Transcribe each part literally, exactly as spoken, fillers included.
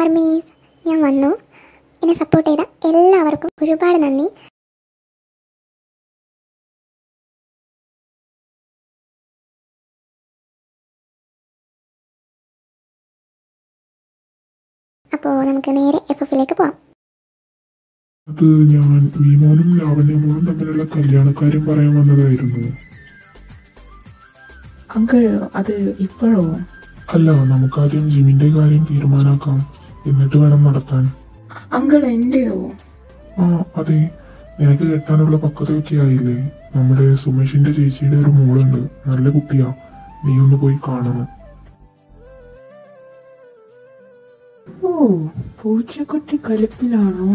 Armies, ഞാൻ വന്നു. എന്നെ സപ്പോർട്ട് ചെയ്ത എല്ലാവർക്കും ഒരുപാട് നന്ദി. അപ്പോൾ നമുക്ക് നേരെ എഫ് എഫിലേക്ക് പോവാം. അത് ഞാൻ വിമോനും ലാവണ്യമോളും തമ്മിലുള്ള കല്യാണക്കാര്യം പറയാൻ വന്നതായിരുന്നു. അങ്കിൾ, അത് ഇപ്പോഴോ? അല്ല, നമുക്കാദ്യം ജിമിന്റെ കാര്യം തീരുമാനാക്കാം, എന്നിട്ട് വേണം നടത്താൻ. അങ്കിൾ, എന്റെയോ? ആ അതെ, നിനക്ക് കെട്ടാനുള്ള പക്വതയൊക്കെ ആയില്ലേ? നമ്മുടെ സുമേഷിന്റെ ചേച്ചിയുടെ ഒരു മോളുണ്ട്, നല്ല കുട്ടിയാ, നീ ഒന്ന് പോയി കാണണം. ഓ, പൂച്ചക്കുട്ടി കലിപ്പിലാണോ?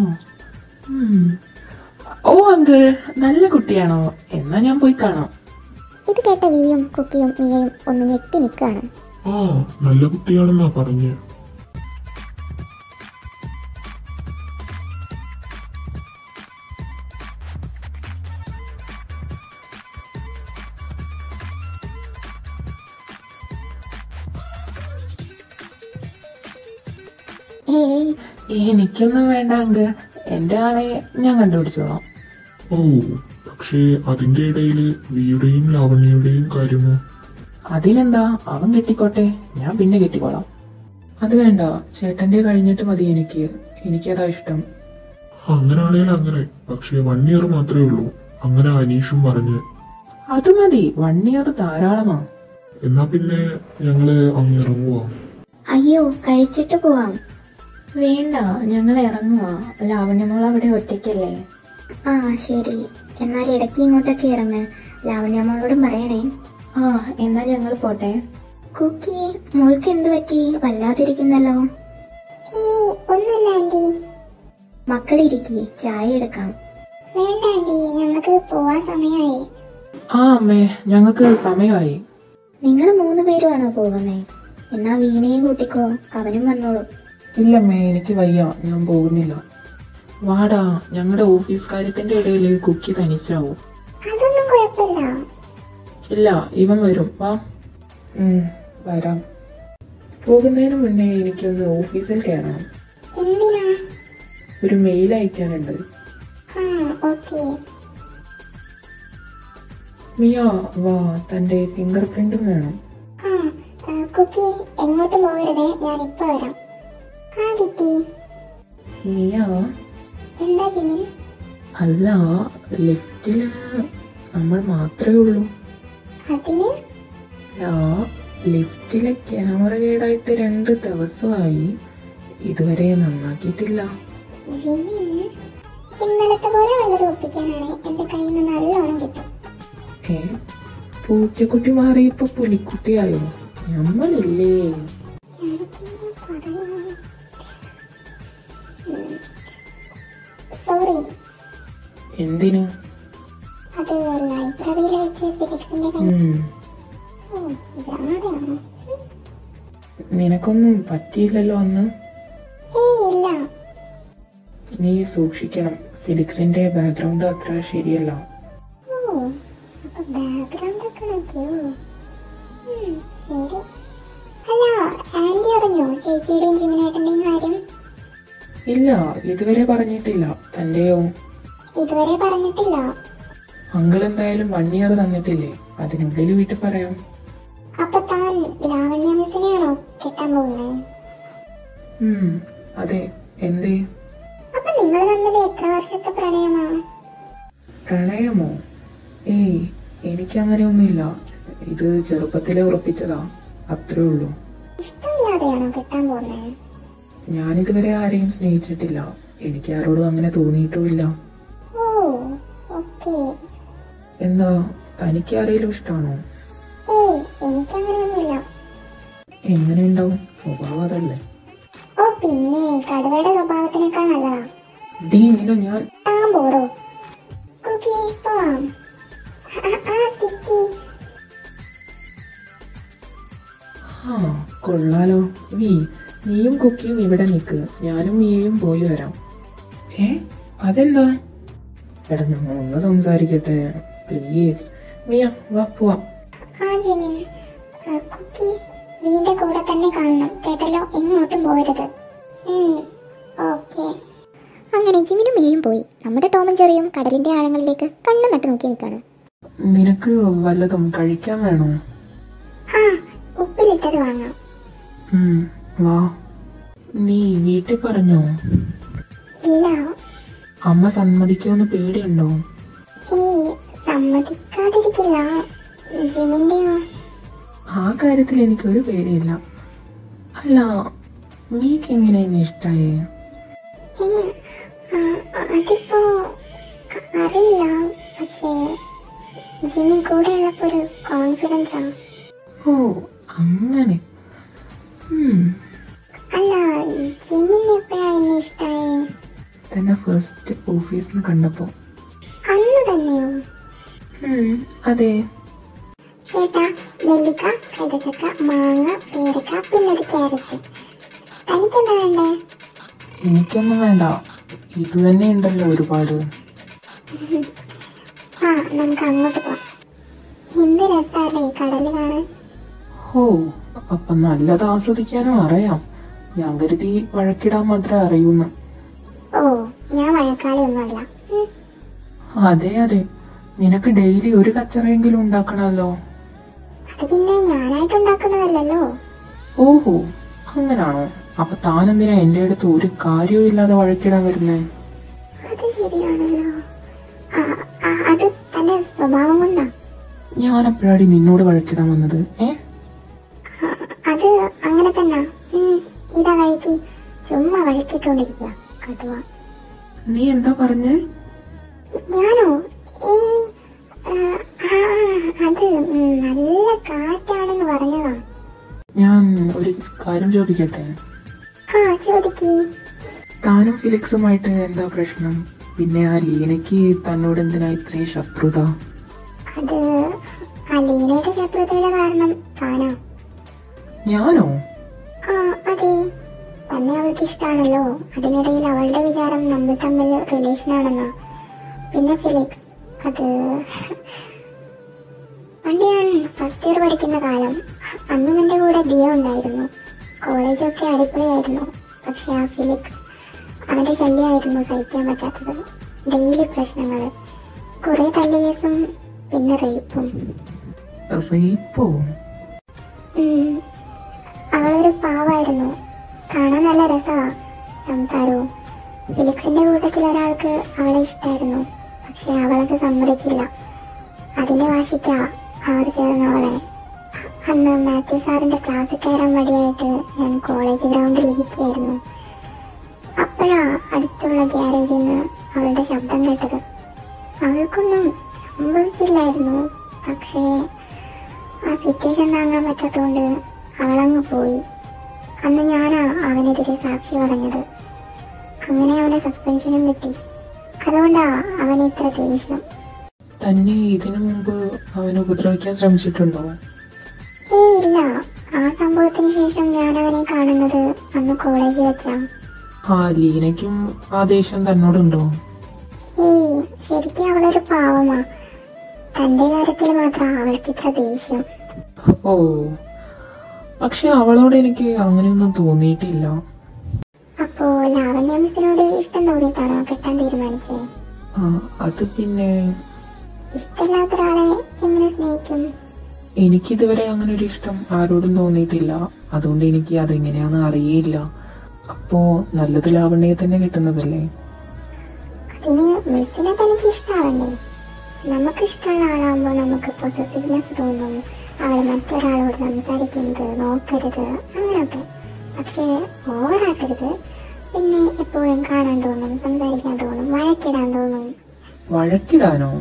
ഓ അങ്കിൾ, നല്ല കുട്ടിയാണോ? എന്നാ ഞാൻ പോയി കാണാം. ഇത് കേട്ട വിയും കുക്കിയും മിയയും ഒന്ന് ഞെട്ടി നിൽക്കുകയാണ്. ആ നല്ല കുട്ടിയാണെന്നാ പറഞ്ഞ്. എനിക്കൊന്നും വേണ്ട അങ്കിൾ, എന്റെ ആളെ ഞാൻ കണ്ടുപിടിച്ചോളാം. ഓ, പക്ഷേ അതിന്റെ ഇടയില് വിയുടെയും ലാവണ്യയുടെയും കാര്യമോ? അതിനെന്താ, അവൻ കെട്ടിക്കോട്ടെ, ഞാൻ പിന്നെ കെട്ടിക്കോളാം. അത് വേണ്ട, ചേട്ടന്റെ കഴിഞ്ഞിട്ട് മതി എനിക്ക്. എനിക്കതാ ഇഷ്ടം. അങ്ങനാണേലും അങ്ങനെ, പക്ഷേ വൺ ഇയർ മാത്രമേ ഉള്ളൂ, അങ്ങനെ അനീഷും പറഞ്ഞ്. അത് മതി, വൺ ഇയർ ധാരാളമാ. എന്നാ പിന്നെ ഞങ്ങള് അങ്ങ് ഇറങ്ങുവാ. അയ്യോ, കഴിച്ചിട്ട് പോവാം. വേണ്ട, ഞങ്ങൾ ഇറങ്ങുക. ലാവണ്യമോൾ അവിടെ ഒറ്റയ്ക്കല്ലേ? ആ ശരി, എന്നാൽ ഇടയ്ക്ക് ഇങ്ങോട്ടൊക്കെ ഇറങ്ങ്. ലാവണ്യമോളോടും പറയണേ. ആ എന്നാ ഞങ്ങൾ പോട്ടെ. കുക്കി, മോൾക്ക് എന്ത് പറ്റി? വല്ലാതിരിക്കുന്നല്ലോ. ഒന്നുമില്ല ആന്റി. മക്കളിരിക്കി, ചായ എടുക്കാം. വേണ്ട ആന്റി, ഞങ്ങൾക്ക് പോവാൻ സമയമായി. ആ അമ്മേ, ഞങ്ങൾക്ക് സമയമായി. നിങ്ങൾ മൂന്ന് പേരുമാണോ പോകുന്നേ? എന്നാ വീണയും കൂട്ടിക്കോ, അവനും വന്നോളൂ. ഇല്ലമ്മേ, എനിക്ക് വയ്യ, ഞാൻ പോകുന്നില്ല. വാടാ, ഞങ്ങളുടെ ഓഫീസ് കാര്യത്തിന്റെ ഇടയിൽ കുക്കി തനിച്ചാവും. അതൊന്നും കുഴപ്പമില്ല. ഇല്ല, ഇവൻ വരും. വാ. ഉം വരാം. പോകുന്നതിന് മുന്നേ എനിക്കൊന്ന് ഓഫീസിൽ കയറണം. എന്തിനാ? ഒരു മെയിൽ അയക്കാനുണ്ട്. ആ ഓക്കേ. മിയ, വാ, തന്റെ ഫിംഗർ പ്രിന്റും വേണം. ആ കുക്കി, എങ്ങോട്ടും പോകരുതേ, ഞാൻ ഇപ്പൊ വരാം. ആ കിട്ടി. മിയ, എന്താ ജിമിൻ? അല്ല, ലിഫ്റ്റില് നമ്മൾ മാത്രമേ ഉള്ളൂ. അതിന്? ലിഫ്റ്റിലെ ക്യാമറ കേടായിട്ട് രണ്ട് ദിവസമായി, ഇതുവരെ നന്നാക്കിയിട്ടില്ല. ജിമിൻ, ഇന്നലത്തെ പോലെ വല്ലതും ഒപ്പിക്കാനാണ് എന്റെ കയ്യിൽ നിന്ന് നല്ലോണം കിട്ടും. ഏ, പൂച്ചക്കുട്ടി മാറിയപ്പോ പുലിക്കുട്ടിയായോ? നമ്മളില്ലേ? സോറി. എന്തിനു? അത് ലൈബ്രറിയിൽ വെച്ച് ഫിസിക്സിന്റെ ജാടയാണോ? നിനക്കൊന്നും പറ്റിയില്ലല്ലോ അന്ന്? ഏയ് ഇല്ല. നീ സൂക്ഷിക്കണം, ഫിലിക്സിന്റെ ബാക്ക്ഗ്രൗണ്ട് അത്ര ശരിയല്ല. ഓ, അപ്പൊ ബാക്ക്ഗ്രൗണ്ട് ഒക്കെ നോക്കിയോ? ശരി. അല്ല, ആന്റി അറിഞ്ഞോ ചേച്ചിയുടെയും ജിമിനേട്ടന്റെയും കാര്യം? ഇല്ല, ഇതുവരെ പറഞ്ഞിട്ടില്ല. തന്റെയോ? ഇതുവരെ പറഞ്ഞിട്ടില്ല. അങ്കിൾ എന്തായാലും വൺ ഇയർ തന്നിട്ടില്ലേ, അതിനുള്ളിൽ വീട്ടിൽ പറയാം. അപ്പൊ താൻ ലാവണ്യ മിസ്സിനെയാണോ കെട്ടാൻ പോകുന്നത്? ഉം അതെ. എന്തേ? അപ്പൊ നിങ്ങൾ തമ്മിൽ എത്ര വർഷത്തെ പ്രണയമാണ്? പ്രണയമോ? ഏയ്, എനിക്കങ്ങനെയൊന്നുമില്ല. ഇത് ചെറുപ്പത്തിലെ ഉറപ്പിച്ചതാ, അത്രേ ഉള്ളൂ. ഇഷ്ടമില്ലാതെയാണോ കെട്ടാൻ പോകുന്നത്? ഞാനിതുവരെ ആരെയും സ്നേഹിച്ചിട്ടില്ല, എനിക്ക് ആരോടും അങ്ങനെ തോന്നിയിട്ടുമില്ല. ഓ ഓക്കേ. എന്താ, തനിക്ക് ആരെങ്കിലും ഇഷ്ടമാണോ? ഏയ്, എനിക്കങ്ങനെയൊന്നുമില്ല. എങ്ങനെയുണ്ടാവും, സ്വഭാവം അതല്ലേ. ഓ പിന്നെ, കടുവയുടെ സ്വഭാവത്തിനേക്കാൾ നല്ലതാ. ഡീ, നിന്നെ ഞാൻ താൻ പോടോ. കുക്കി, പോവാം. ആ കിക്കി. ആ കൊള്ളാലോ. വി, നീയും കുക്കിയും ഇവിടെ നിൽക്ക്, ഞാനും മിയയും പോയി വരാം. ഏ, അതെന്താ? എടാ, നമ്മൾ ഒന്ന് സംസാരിക്കട്ടെ പ്ലീസ്. മിയ, വാ പോവാം. ആ ജിമിൻ, കുക്കി വീടിന്റെ കൂടെ തന്നെ കാണണം കേട്ടല്ലോ, എങ്ങോട്ടും പോകരുത്. ഓക്കെ. അങ്ങനെ ജിമിനും മിയയും പോയി. നമ്മുടെ ടോമും ചെറിയും കടലിന്റെ ആഴങ്ങളിലേക്ക് കണ്ണു നട്ട് നോക്കി നിൽക്കാണ്. നിനക്ക് വല്ലതും കഴിക്കാൻ വേണോ? ആ, ഉപ്പിലിട്ടത് വാങ്ങാം. ഉം, വാ. നീ വീട്ടിൽ പറഞ്ഞോ? ഇല്ല. അമ്മ സമ്മതിക്കുമെന്ന് പേടിയുണ്ടോ? ഏയ്, സമ്മതിക്കാതിരിക്കില്ല. ജിമിന്റെയോ? ആ കാര്യത്തിൽ എനിക്കൊരു പേടിയില്ല. അല്ല, നീക്ക് എങ്ങനെ എന്നെ ഇഷ്ടായേ? ഏ, ആ, അതിപ്പോ അറിയില്ല. പക്ഷേ ജിമ്മി കൂടെ ഉള്ളപ്പോ ഒരു കോൺഫിഡൻസാ. ഓ, അങ്ങനെ. ഉം, അല്ല, ജിമ്മിന് എപ്പോഴാ എന്നെ ഇഷ്ടായേ? തന്നെ ഫസ്റ്റ് ഓഫീസിൽ നിന്ന് കണ്ടപ്പോ. അന്ന് തന്നെയോ? ഉം, അതെ. ചേട്ടാ, നെല്ലിക്ക, കൈതച്ചക്ക, മാങ്ങ, പേരക്ക, പിന്നെ ഒരു ക്യാരറ്റ്. തനിക്കെന്താ വേണ്ടേ? എനിക്കൊന്നും വേണ്ട, ഇത് തന്നെ ഉണ്ടല്ലോ ഒരുപാട്. ആ, നമുക്ക് അങ്ങോട്ട് പോവാം. എന്ത് രസാല്ലേ കടല് കാണാൻ. ഓ, അപ്പൊ നല്ലത് ആസ്വദിക്കാനും അറിയാം. ഞാൻ കരുതി വഴക്കിടാൻ മാത്രമേ അറിയൂന്ന്. ഓ, ഞാൻ വഴക്കാളിയൊന്നുമല്ല. ഉം. അതെ അതെ, നിനക്ക് ഡെയിലി ഒരു കച്ചറയെങ്കിലും ഉണ്ടാക്കണമല്ലോ. അത് പിന്നെ ഞാനായിട്ട് ഉണ്ടാക്കുന്നതല്ലല്ലോ. ഓഹോ, അങ്ങനാണോ? അപ്പൊ താനെന്തിനാ എന്റെ അടുത്ത് ഒരു കാര്യവും ഇല്ലാതെ വഴക്കിടാൻ വരുന്നേ? അത് ശരിയാണല്ലോ. ആ, ആ, അത് തന്റെ സ്വഭാവം കൊണ്ടാ. ഞാൻ എപ്പോഴാടി നിന്നോട് വഴക്കിടാൻ വന്നത്? ഏ ആ, അത് അങ്ങനെ തന്നെ. ഉം, ഇതാ കഴിക്ക്. ചുമ്മാ വഴക്കിട്ടോണ്ടിരിക്കുക കടുവ. നീ എന്താ പറഞ്ഞേ? ഞാനോ? ഏ, ആ, ആ, അത് ഉം, നല്ല കാറ്റാണെന്ന് പറഞ്ഞതാ. ഞാൻ ഒരു കാര്യം ചോദിക്കട്ടെ? ആ, ചോദിക്ക്. താനും ഫിലിക്സുമായിട്ട് എന്താ പ്രശ്നം? പിന്നെ ആ ലീനയ്ക്ക് തന്നോട് എന്തിനാ ഇത്രയും ശത്രുത? അത് അലീനയുടെ ശത്രുതയുടെ കാരണം താനാ. ഞാനോ? ആ, അതെ. തന്നെ അവൾക്ക് ഇഷ്ടാണല്ലോ. അതിനിടയിൽ അവളുടെ വിചാരം നമ്മൾ തമ്മിൽ റിലേഷൻ ആണെന്നാ. പിന്നെ ഫിലിക്സ്, അത് പണ്ട് ഞാൻ ഫസ്റ്റ് ഇയർ പഠിക്കുന്ന കാലം, അന്നും എന്റെ കൂടെ ദിയ ഉണ്ടായിരുന്നു. കോളേജൊക്കെ അടിപൊളിയായിരുന്നു. പക്ഷെ ആ ഫിലിക്സ്, അവന്റെ ശല്യമായിരുന്നു സഹിക്കാൻ പറ്റാത്തത്. ഡെയിലി പ്രശ്നങ്ങള്, കുറെ തല്ലുകേസും പിന്നെ റേപ്പും. റേപ്പോ? ഉം. അവളൊരു പാവായിരുന്നു. കാണാൻ നല്ല രസമാ സംസാരവും. ഫിലിക്സിന്റെ കൂട്ടത്തിൽ ഒരാൾക്ക് അവളെ ഇഷ്ടായിരുന്നു. പക്ഷെ അവളത് സമ്മതിച്ചില്ല. അതിന്റെ വാശിക്കാ അവർ ചേർന്ന് അവളെ. അന്ന് മാത്യു സാറിന്റെ ക്ലാസ്സിൽ കയറാൻ മടിയായിട്ട് ഞാൻ കോളേജ് ഗ്രൗണ്ടിൽ ഇരിക്കുകയായിരുന്നു. അപ്പോഴാ അടുത്തുള്ള ഗ്യാരേജിൽ നിന്ന് അവളുടെ ശബ്ദം കേട്ടത്. അവൾക്കൊന്നും സംഭവിച്ചില്ലായിരുന്നു. പക്ഷേ ആ സിറ്റുവേഷൻ താങ്ങാൻ പറ്റാത്തതുകൊണ്ട് അവളങ്ങ് പോയി. അന്ന് ഞാനാ അവനെതിരെ സാക്ഷി പറഞ്ഞത്. അങ്ങനെ അവനെ സസ്പെൻഷനും കിട്ടി. അതുകൊണ്ടാ അവന് ഇത്ര ദേഷ്യം. തന്നെ ഇതിനു മുമ്പ് അവനെ ഉപദ്രവിക്കാൻ ശ്രമിച്ചിട്ടുണ്ടോ? ഏയ് ഇല്ല. ആ സംഭവത്തിന് ശേഷം ഞാൻ അവനെ കാണുന്നത് അന്ന് കോളേജിൽ വെച്ചാ. ആ ലീനയ്ക്കും ആ ദേഷ്യം തന്നോടുണ്ടോ? ഏയ്, ശരിക്കും അവളൊരു പാവമാ. തന്റെ കാര്യത്തിൽ മാത്രം അവൾക്ക് ഇത്ര ദേഷ്യം. ഓ, പക്ഷെ അവളോട് എനിക്ക് അങ്ങനെയൊന്നും തോന്നിയിട്ടില്ല. അപ്പോ ലാവണ്യ മിസ്സിനോട് ഇഷ്ടം തോന്നിയിട്ടാണോ കെട്ടാൻ തീരുമാനിച്ചേ? ആ, അത് പിന്നെ ഇഷ്ടമില്ലാത്ത ഒരാളെ എങ്ങനെ സ്നേഹിക്കും? എനിക്കിതുവരെ അങ്ങനെ ഒരു ഇഷ്ടം ആരോടും തോന്നിയിട്ടില്ല. അതുകൊണ്ട് എനിക്ക് അതെങ്ങനെയാന്ന് അറിയില്ല. അപ്പോ നല്ലത് ലാവണ്യെ തന്നെ കിട്ടുന്നതല്ലേ? അതിന് മിസ്സിനെ തനിക്ക് ഇഷ്ടാവണ്ടേ? നമുക്ക് ഇഷ്ടമുള്ള ആളാകുമ്പോ നമുക്ക് പൊസസീവ്നെസ് തോന്നും. അവൾ മറ്റൊരാളോട് സംസാരിക്കുന്നത് നോക്കരുത്, അങ്ങനെയൊക്കെ. പക്ഷെ ഓവറാക്കരുത്. പിന്നെ എപ്പോഴും കാണാൻ തോന്നും, സംസാരിക്കാൻ തോന്നും, വഴക്കിടാൻ തോന്നും. വഴക്കിടാനോ?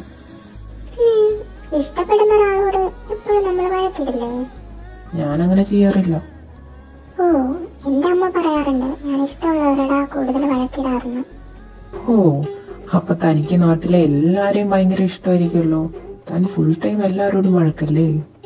ഉം, ഇഷ്ടപ്പെടുന്ന ഒരാളോട് എപ്പോഴും നമ്മൾ വഴക്കിടില്ലേ? ഞാനങ്ങനെ ചെയ്യാറില്ല. ഓ, എന്റെ അമ്മ പറയാറുണ്ട് ഞാൻ ഇഷ്ടമുള്ളവരോടാ കൂടുതൽ വഴക്കിടാറുണ്ട്. ഓ, അപ്പൊ തനിക്ക് നാട്ടിലെ എല്ലാരെയും ഭയങ്കര ഇഷ്ടമായിരിക്കുമല്ലോ. താൻ ഫുൾ ടൈം എല്ലാരോടും വഴക്കല്ലേ?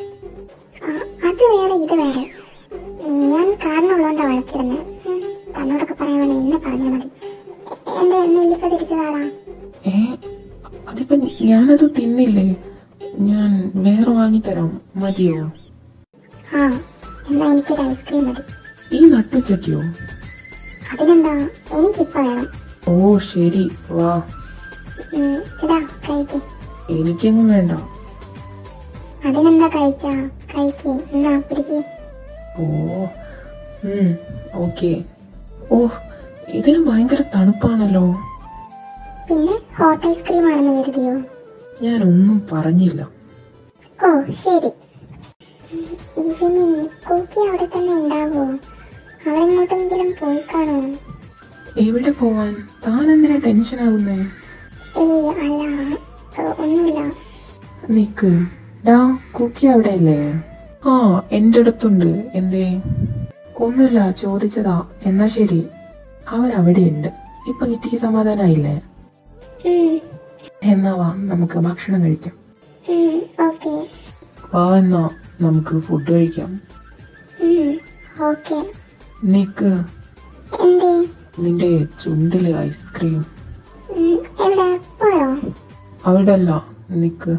ആ, അത് വേറെ ഇത് വേറെ. ഉം, ഞാൻ കാരണമുള്ളതുകൊണ്ടാ വഴക്കിടുന്നത്. ഉം, തന്നോടൊക്കെ പറയാൻ വേണ്ടി എന്നെ പറഞ്ഞാൽ മതി. എ- എന്റെ നെല്ലിക്ക തിരിച്ചതാടാ. ഏ, അതിപ്പോ ഞാനത് തിന്നില്ലേ. ഞാൻ വേറെ വാങ്ങിത്തരാം, മതിയോ? ആ, എന്നാ എനിക്കൊരു ഐസ്ക്രീം മതി. ഈ നട്ടുച്ചയ്ക്കോ? അതിനെന്താ, എനിക്കിപ്പോ വേണം. ഓ ശരി, വാ. ഉം, ഇതാ കഴിക്ക്. എനിക്കെങ്ങും വേണ്ട. അതിനെന്താ, കഴിച്ചാ കഴിക്ക്. എന്നാ പിടിക്ക്. ഓ ഉം ഓക്കെ. ഓ ഇതിന് ഭയങ്കര തണുപ്പാണല്ലോ. പിന്നെ ഹോട്ട് ഐസ്ക്രീം ആണെന്ന് കരുതിയോ? ഞാനൊന്നും പറഞ്ഞില്ല. ഓ ശരി. ജിമിൻ, കൂക്കി അവിടെ തന്നെ ഉണ്ടാവോ? അവളെങ്ങോട്ടെങ്കിലും പോയി കാണോ? എവിടെ പോവാൻ? താൻ എന്തിനാ ടെൻഷൻ ആകുന്നേ? ഏയ് അല്ല, ഏ, ഒന്നുമില്ല. നിക്ക്, ഡാ കുക്കി അവിടെ അല്ലേ? ആ എന്റെ അടുത്തുണ്ട്. എന്തേ? ഒന്നുമില്ല, ചോദിച്ചതാ. എന്നാ ശരി, അവൻ അവിടെയുണ്ട്. ഇപ്പൊ കിട്ടിക്ക് സമാധാനായില്ലേ? ഉം, എന്നാ വാ, നമുക്ക് ഭക്ഷണം കഴിക്കാം. ഉം, ഓക്കേ. വാ എന്നാ നമുക്ക് ഫുഡ് കഴിക്കാം. ഉം, ഓക്കേ. നിക്ക്, എന്തേ? നിന്റെ ചുണ്ടില് ഐസ്ക്രീം. ഉം, എവിടെ പോയോ? അവിടെ അല്ല, നിക്ക്.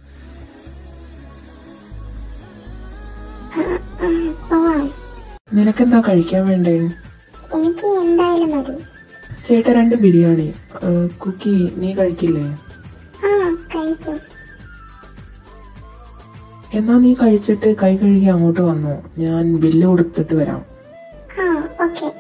ആ, ആ, പോവാം. നിനക്കെന്താ കഴിക്കാൻ വേണ്ടേ? എനിക്ക് എന്തായാലും മതി. ചേട്ടാ രണ്ട് ബിരിയാണി. ഏ, കുക്കി നീ കഴിക്കില്ലേ? ആ, കഴിക്കും. എന്നാ നീ കഴിച്ചിട്ട് കൈ കഴുകി അങ്ങോട്ട് വന്നോ, ഞാൻ ബില്ല് കൊടുത്തിട്ട് വരാം. ആ, ഓക്കേ.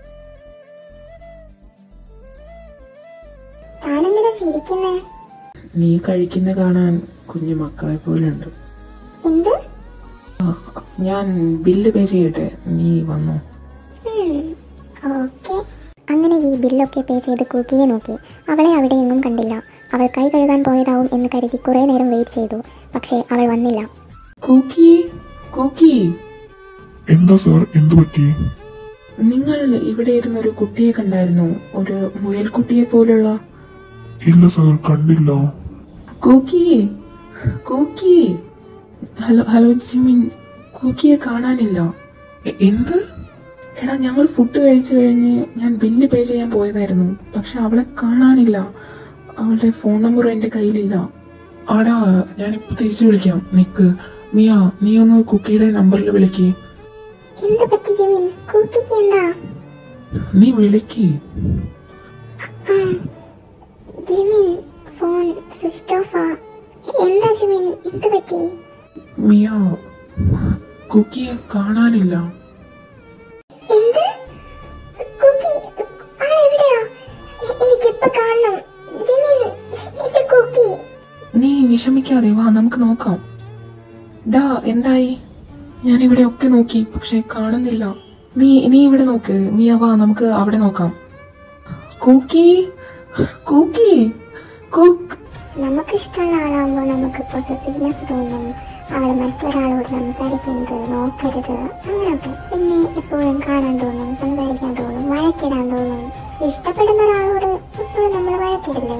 താനെന്തിനാ ചിരിക്കുന്നേ? നീ കഴിക്കുന്ന കാണാൻ കുഞ്ഞു മക്കളെ പോലെ ഉണ്ട്. എന്ത്? ഞാൻ ബില്ല് പേ ചെയ്യട്ടെ, നീ വന്നോ. ഉം, ഓക്കേ. അങ്ങനെ വി ബില്ലൊക്കെ പേ ചെയ്ത് കൂക്കിയെ നോക്കി. അവളെ അവിടെ എങ്ങും കണ്ടില്ല. അവൾ കൈ കഴുകാൻ പോയതാവും എന്ന് കരുതി കുറേ നേരം വെയിറ്റ് ചെയ്തു. പക്ഷേ അവൾ വന്നില്ല. കുക്കി, കുക്കി, എന്താ സാർ, എന്തു പറ്റി? നിങ്ങൾ ഇവിടെ ഇരുന്ന ഒരു കുട്ടിയെ കണ്ടായിരുന്നു, ഒരു മുയൽക്കുട്ടിയെ പോലുള്ള. ഇല്ല സാർ, കണ്ടില്ല. Cookie, cookie. Hello hello Jimin, കുക്കിയെ കാണാനില്ല. എ- എന്ത്? എടാ, ഞങ്ങൾ ഫുഡ് കഴിച്ചു കഴിഞ്ഞ് ഞാൻ ബില്ല് പേ ചെയ്യാൻ പോയതായിരുന്നു, പക്ഷെ അവളെ കാണാനില്ല. അവളുടെ ഫോൺ നമ്പർ എന്റെ കയ്യിലില്ല. ആടാ, ഞാനിപ്പോ തിരിച്ചു വിളിക്കാം. നിക്ക് മിയ, നീ ഒന്ന് കുക്കിയുടെ നമ്പറിൽ വിളിക്ക്. എന്ത് പറ്റി ജിമിൻ? കൂക്കിക്ക് എന്താ? നീ വിളിക്ക്. ആ, ജിമിൻ, ഫോൺ സ്വിച്ച് ഓഫാ. എന്താ ജിമിൻ, എന്ത് പറ്റി? മിയ, കുക്കിയെ കാണാനില്ല. എന്ത്? കൂക്കി ആളെവിടെയാ? എ- എനിക്കിപ്പോ കാണണം. ജിമിൻ, എന്റെ കൂക്കി. നീ വിഷമിക്കാതെ വാ, നമുക്ക് നോക്കാം. ഡാ എന്തായി? ഞാൻ ഇവിടെ ഒക്കെ നോക്കി, പക്ഷെ കാണുന്നില്ല. നീ നീ ഇവിടെ നോക്ക്. മിയ വാ, നമുക്ക് അവിടെ നോക്കാം. കൂക്കി, കൂക്കി, കൂക്ക്. നമുക്കിഷ്ടമുള്ള ആളാകുമ്പോ നമുക്ക് പൊസസീവ്നെസ് തോന്നും. അവള് മറ്റൊരാളോട് സംസാരിക്കുന്നത് നോക്കരുത്, അങ്ങനെയൊക്കെ. പിന്നെ എപ്പോഴും കാണാൻ തോന്നും, സംസാരിക്കാൻ തോന്നും, വഴക്കിടാൻ തോന്നും. ഇഷ്ടപ്പെടുന്ന ഒരാളോട് എപ്പോഴും നമ്മൾ വഴക്കിടില്ലേ?